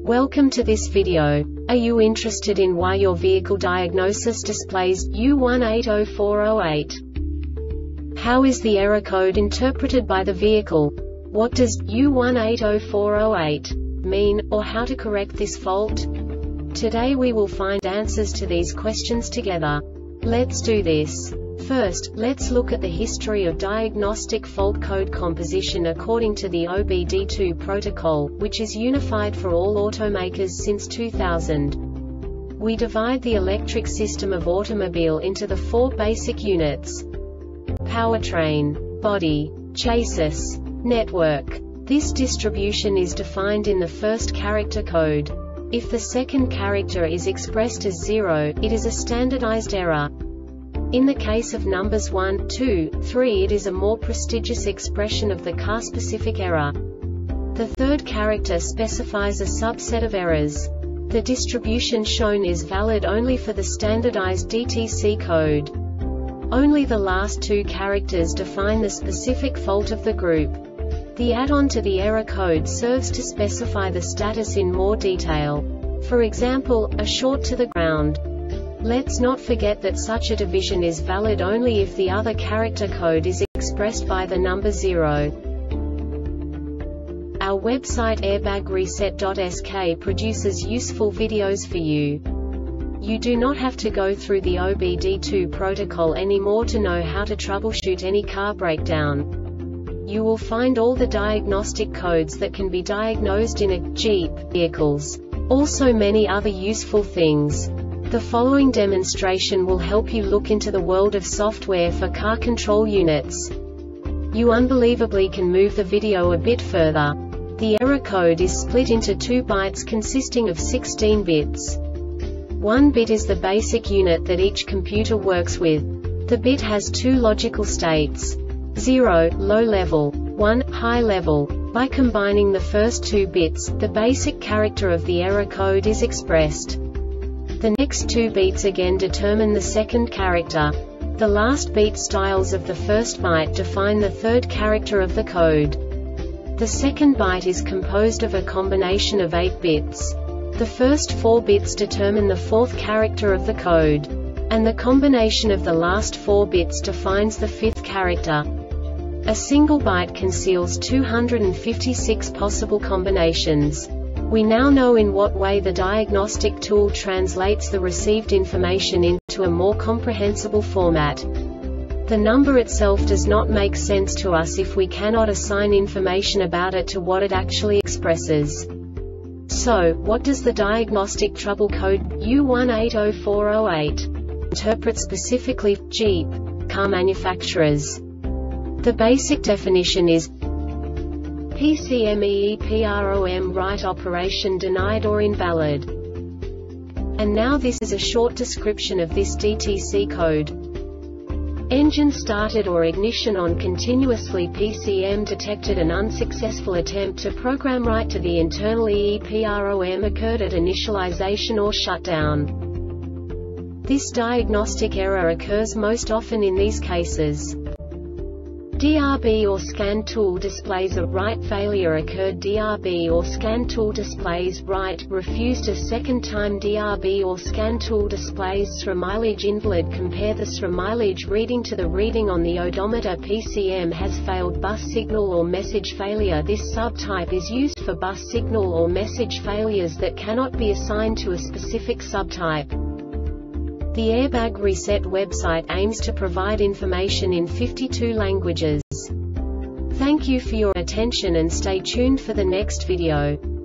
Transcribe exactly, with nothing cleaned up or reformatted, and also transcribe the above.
Welcome to this video. Are you interested in why your vehicle diagnosis displays U one eight zero four zero eight? How is the error code interpreted by the vehicle? What does U one eight zero four zero eight mean, or how to correct this fault? Today we will find answers to these questions together. Let's do this. First, let's look at the history of diagnostic fault code composition according to the O B D two protocol, which is unified for all automakers since two thousand. We divide the electric system of automobile into the four basic units: powertrain, body, chassis, network. This distribution is defined in the first character code. If the second character is expressed as zero, it is a standardized error. In the case of numbers one, two, three, it is a more prestigious expression of the car-specific error. The third character specifies a subset of errors. The distribution shown is valid only for the standardized D T C code. Only the last two characters define the specific fault of the group. The add-on to the error code serves to specify the status in more detail. For example, a short to the ground. Let's not forget that such a division is valid only if the other character code is expressed by the number zero. Our website airbag reset dot S K produces useful videos for you. You do not have to go through the O B D two protocol anymore to know how to troubleshoot any car breakdown. You will find all the diagnostic codes that can be diagnosed in a Jeep vehicles. Also many other useful things. The following demonstration will help you look into the world of software for car control units. You unbelievably can move the video a bit further. The error code is split into two bytes consisting of sixteen bits. One bit is the basic unit that each computer works with. The bit has two logical states: zero, low level, one, high level. By combining the first two bits, the basic character of the error code is expressed. The next two beats again determine the second character. The last beat styles of the first byte define the third character of the code. The second byte is composed of a combination of eight bits. The first four bits determine the fourth character of the code. And the combination of the last four bits defines the fifth character. A single byte conceals two hundred fifty-six possible combinations. We now know in what way the diagnostic tool translates the received information into a more comprehensible format. The number itself does not make sense to us if we cannot assign information about it to what it actually expresses. So, what does the diagnostic trouble code U one eight zero four zero eight interpret specifically for Jeep car manufacturers? The basic definition is P C M E E P R O M write operation denied or invalid. And now this is a short description of this D T C code. Engine started or ignition on continuously. P C M detected an unsuccessful attempt to program write to the internal E E P R O M occurred at initialization or shutdown. This diagnostic error occurs most often in these cases. D R B or scan tool displays a write failure occurred. D R B or scan tool displays write refused a second time. D R B or scan tool displays S R A mileage invalid. Compare the S R A mileage reading to the reading on the odometer. P C M has failed bus signal or message failure. This subtype is used for bus signal or message failures that cannot be assigned to a specific subtype. The Airbag Reset website aims to provide information in fifty-two languages. Thank you for your attention and stay tuned for the next video.